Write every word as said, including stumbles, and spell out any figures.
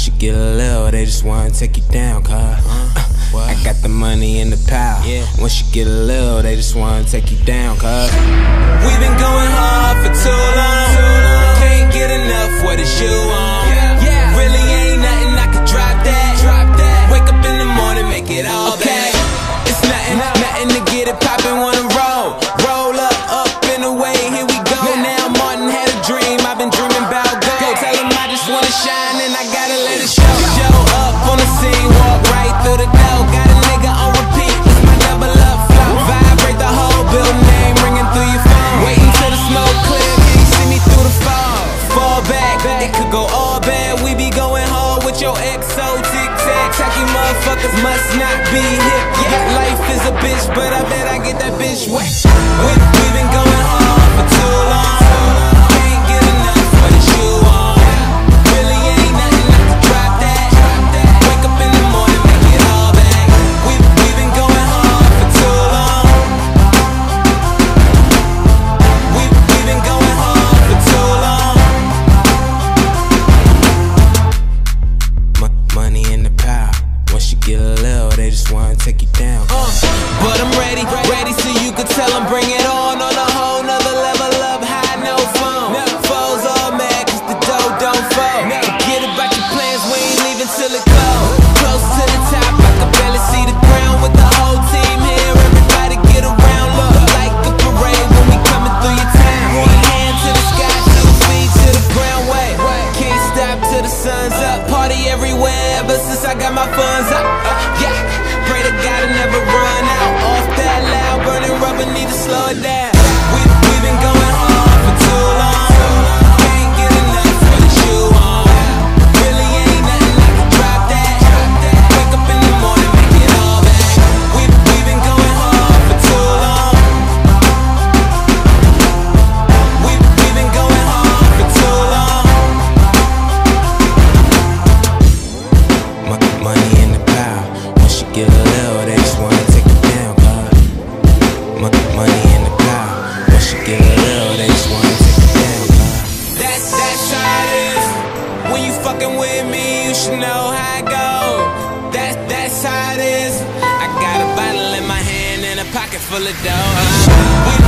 Once you get a little, they just wanna take you down, cuz uh, I got the money in the pile. Yeah. Once you get a little, they just wanna take you down, cuz we've been going hard for too long. Can't get enough, what is you on? Yeah. Yeah. Really ain't nothing, I could drop that. Drop that. Wake up in the morning, make it all okay. Back. It's nothing, nothing to get it poppin', wanna roll. Roll up, up and away, here we go. Now Martin had a dream, I've been dreaming about gold. Tell him I just wanna shine and I gotta let it show. Show up on the scene, walk right through the door. Got a nigga on repeat, it's my double up flow. Vibrate the whole building, name ringing through your phone. Waiting till the smoke clear, can you see me through the fog? Fall back, it could go all bad. We be going hard with your X O tic-tac. Tacky motherfuckers must not be hip. Yeah, life is a bitch, but I bet I get that bitch wet. We, we been going hard for too long. Can't get enough, what is you on? Really ain't nothing, I could drop that. Wake up in the morning, make it all back. We, we been going hard for too long. We, we been going hard for too long. M money in the pile. Once you get a little, they just wanna take you down. Uh, but I'm ready, ready so you can tell them bring it on. On a whole nother level up high, no phone. Foes all mad cause the dough don't fall. Forget about your plans, we ain't leaving till it close. Close to the top, I can barely see the ground. With the whole team here, everybody get around. Look like a parade when we coming through your town. One hand to the sky, two feet to the ground. Wait, can't stop till the sun's up. Party everywhere ever since I got my funds up. Uh, yeah, pray to God I never run out. Off that loud, burning rubber, need to slow it down. We, we been going hard for too long. Can't get enough, what is you on? Really ain't nothing, I can drop that. Wake up in the morning, make it all back. We, we been going hard for too long. We, we been going hard for too long. M money in the pile. Once you get a little, they just wanna take you down, cuz M money in the pile. Once you get a little, they just wanna take you down, cuz That's, that's how it is. When you fucking with me, you should know how it goes. That's, that's how it is. I got a bottle in my hand and a pocket full of dough. Uh, we